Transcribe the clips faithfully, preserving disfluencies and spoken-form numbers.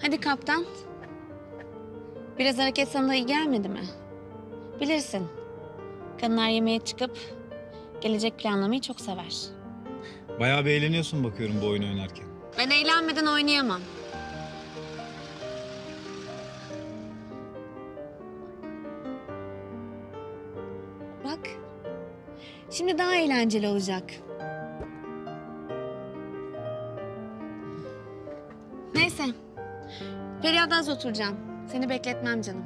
Hadi kaptan. Biraz hareket sana iyi gelmedi mi? Bilirsin. Kadınlar yemeğe çıkıp gelecek planlamayı çok sever. Bayağı bir eğleniyorsun bakıyorum bu oyunu oynarken. Ben eğlenmeden oynayamam. Bak. Şimdi daha eğlenceli olacak. Neyse. Feriha'da az oturacağım. Seni bekletmem canım.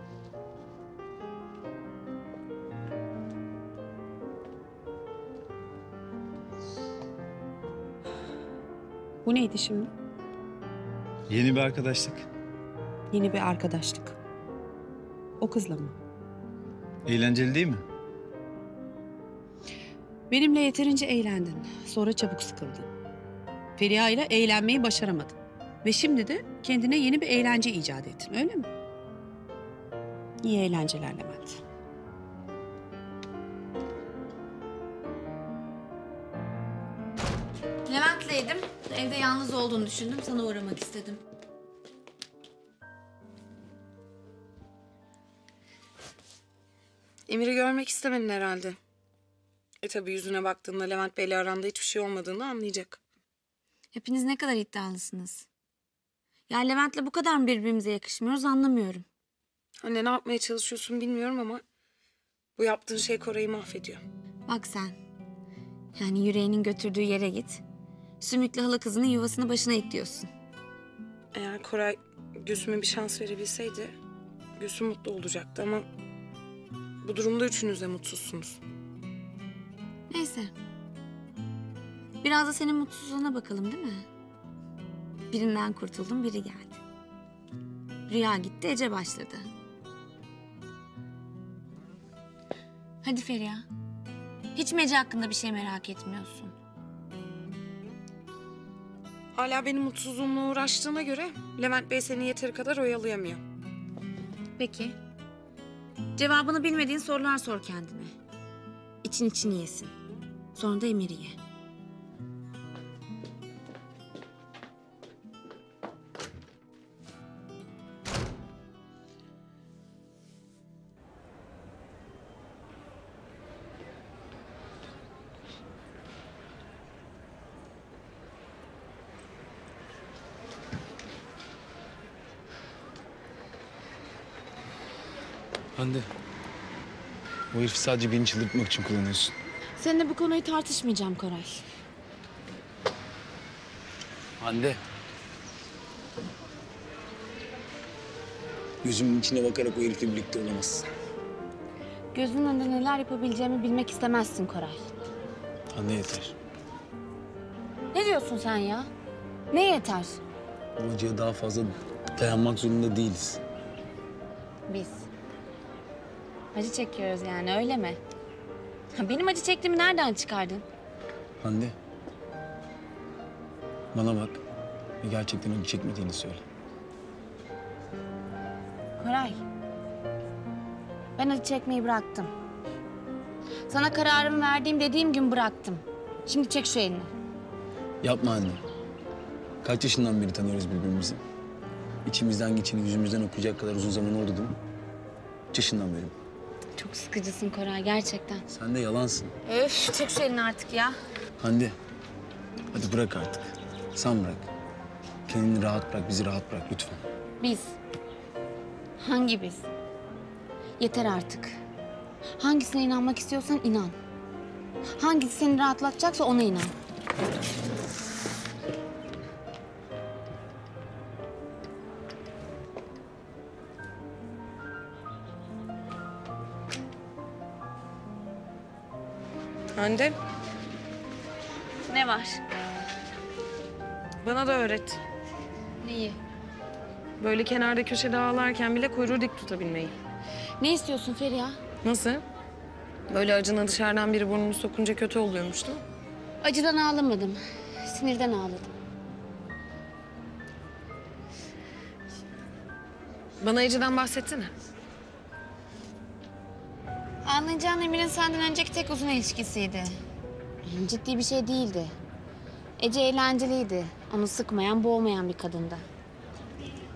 Bu neydi şimdi? Yeni bir arkadaşlık. Yeni bir arkadaşlık. O kızla mı? Eğlenceli değil mi? Benimle yeterince eğlendin. Sonra çabuk sıkıldın. Feriha ile eğlenmeyi başaramadın. Ve şimdi de kendine yeni bir eğlence icat ettin, öyle mi? İyi eğlenceler Levent. Levent'leydim. Evde yalnız olduğunu düşündüm. Sana uğramak istedim. Emir'i görmek istemedin herhalde. E tabii yüzüne baktığında Levent Bey'le aranda hiçbir şey olmadığını anlayacak. Hepiniz ne kadar iddialısınız. Ya Levent'le bu kadar mı birbirimize yakışmıyoruz anlamıyorum. Anne ne yapmaya çalışıyorsun bilmiyorum ama bu yaptığın şey Koray'ı mahvediyor. Bak sen. Yani yüreğinin götürdüğü yere git. Sümüklü hala kızının yuvasını başına ekliyorsun. Eğer Koray Gülsüm'e bir şans verebilseydi Gülsüm mutlu olacaktı ama bu durumda üçünüz de mutsuzsunuz. Neyse. Biraz da senin mutsuzluğuna bakalım değil mi? Birinden kurtuldum, biri geldi. Rüya gitti, Ece başladı. Hadi Feriha. Hiç mi Ece hakkında bir şey merak etmiyorsun? Hala benim mutsuzluğumla uğraştığına göre Levent Bey seni yeteri kadar oyalayamıyor. Peki. Cevabını bilmediğin sorular sor kendine. İçin içini yesin. Sonra da Emir'i ye. Hande. Bu herifi sadece beni çıldırtmak için kullanıyorsun. Seninle bu konuyu tartışmayacağım Koray. Hande. Gözümün içine bakarak o herifle birlikte olamazsın. Gözünün önünde neler yapabileceğimi bilmek istemezsin Koray. Hande yeter. Ne diyorsun sen ya? Ne yeter? Bu acıya daha fazla dayanmak zorunda değiliz. Biz. Acı çekiyoruz yani öyle mi? Benim acı çektiğimi nereden çıkardın? Hande. Bana bak ve gerçekten acı çekmediğini söyle. Koray. Ben acı çekmeyi bıraktım. Sana kararımı verdiğim dediğim gün bıraktım. Şimdi çek şu elini. Yapma anne. Kaç yaşından beri tanıyoruz birbirimizi? İçimizden geçeni yüzümüzden okuyacak kadar uzun zaman oldu değil mi? Kaç yaşından beri? Çok sıkıcısın Koray gerçekten. Sen de yalansın. Öf çek şu elini artık ya. Hande, hadi bırak artık. Sen bırak. Kendini rahat bırak, bizi rahat bırak lütfen. Biz. Hangi biz? Yeter artık. Hangisine inanmak istiyorsan inan. Hangisi seni rahatlatacaksa ona inan. Hande, Ne var? bana da öğret. Neyi? Böyle kenarda köşede ağlarken bile kuyruğu dik tutabilmeyi. Ne istiyorsun Feriha? Nasıl? Böyle acına dışarıdan biri burnunu sokunca kötü oluyormuş değil mi? Acıdan ağlamadım. Sinirden ağladım. Bana Ece'den bahsetsene. Anlayacağın Emir'in senden önceki tek uzun ilişkisiydi. Yani ciddi bir şey değildi. Ece eğlenceliydi. Onu sıkmayan, boğmayan bir kadındı.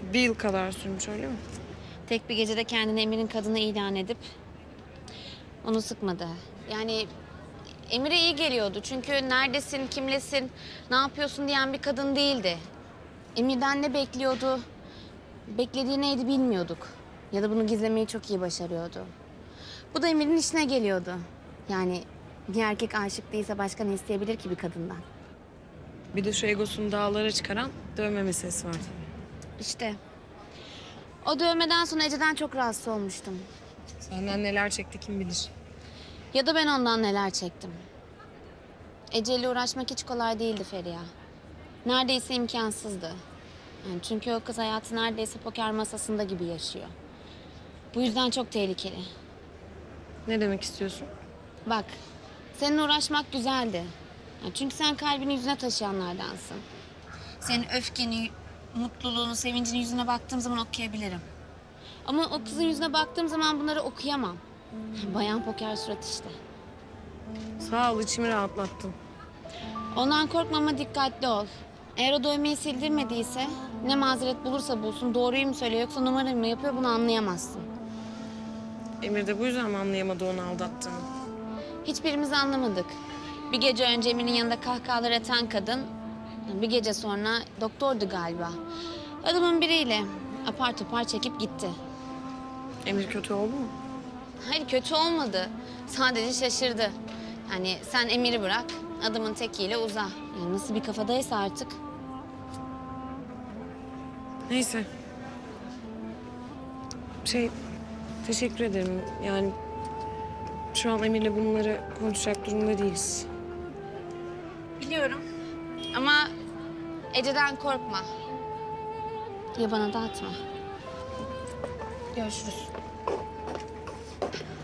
Bir yıl kadar sürmüş öyle mi? Tek bir gecede kendini Emir'in kadını ilan edip onu sıkmadı. Yani Emir'e iyi geliyordu. Çünkü neredesin, kimlesin, ne yapıyorsun diyen bir kadın değildi. Emir'den ne bekliyordu, beklediği neydi bilmiyorduk. Ya da bunu gizlemeyi çok iyi başarıyordu. Bu da Emir'in işine geliyordu. Yani bir erkek aşık değilse başka ne isteyebilir ki bir kadından? Bir de şu egosunu dağlara çıkaran dövme meselesi var tabii. İşte o dövmeden sonra Ece'den çok rahatsız olmuştum. Senden neler çekti kim bilir. Ya da ben ondan neler çektim. Ece'yle uğraşmak hiç kolay değildi Feriha. Neredeyse imkansızdı. Yani çünkü o kız hayatı neredeyse poker masasında gibi yaşıyor. Bu yüzden çok tehlikeli. Ne demek istiyorsun? Bak, seninle uğraşmak güzeldi. Yani çünkü sen kalbini yüzüne taşıyanlardansın. Senin öfkeni, mutluluğunu, sevincini yüzüne baktığım zaman okuyabilirim. Ama o kızın yüzüne baktığım zaman bunları okuyamam. Bayan poker surat işte. Sağ ol, içimi rahatlattın. Ondan korkma ama dikkatli ol. Eğer o dövmeyi sildirmediyse, ne mazeret bulursa bulsun, doğruyu mu söylüyor yoksa numara mı yapıyor bunu anlayamazsın. Emir de bu yüzden mi anlayamadı onu aldattığını? Hiçbirimiz anlamadık. Bir gece önce Emir'in yanında kahkahalar atan kadın, bir gece sonra doktordu galiba. Adamın biriyle apar topar çekip gitti. Emir kötü oldu mu? Hayır kötü olmadı. Sadece şaşırdı. Yani sen Emir'i bırak, adamın tekiyle uza. Yani nasıl bir kafadaysa artık. Neyse. Şey, teşekkür ederim. Yani şu an Emir'le bunları konuşacak durumda değiliz. Biliyorum. Ama Ece'den korkma. Ya bana da atma. Görüşürüz.